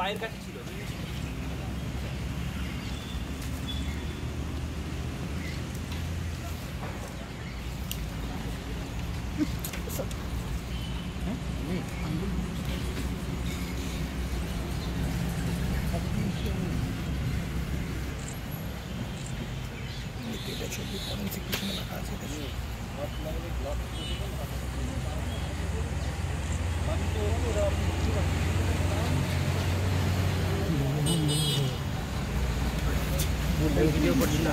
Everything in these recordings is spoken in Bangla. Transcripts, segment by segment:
পায়ের কাছে ছিল। ছবি ফরেন্সিক পিছনে লেখা আছে ভিডিও করছিল।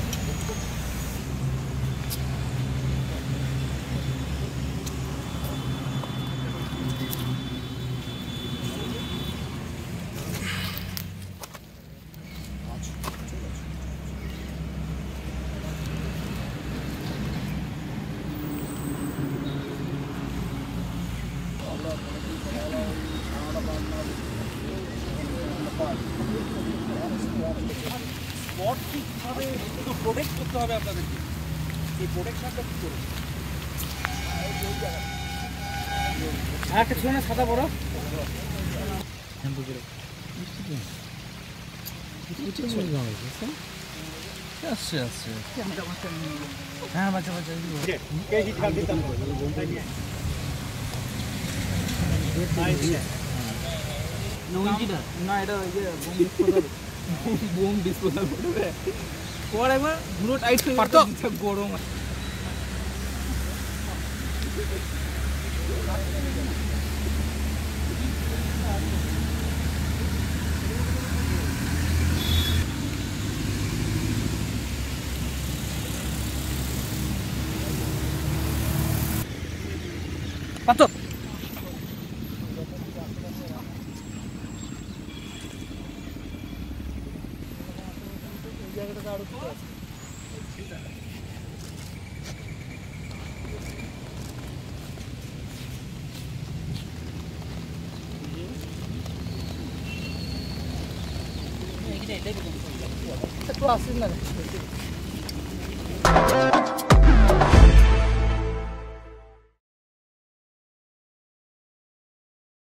স্পট ঠিকভাবে একটু প্রোটেক্ট করতে হবে আপনাদেরকে। এই প্রোটেকশনটা কী করবে? আর একটা ছিল না সাদা বড় আসছে আসছে হ্যাঁ বাচ্চা বাচ্চা না এটা ওই যে বোম ডিসপোজাল করবে পর একবার পুরো টাইট হয়ে পারতো গরম পারতো জায়গাটা আরো ঠিক আছে একটু আসেন না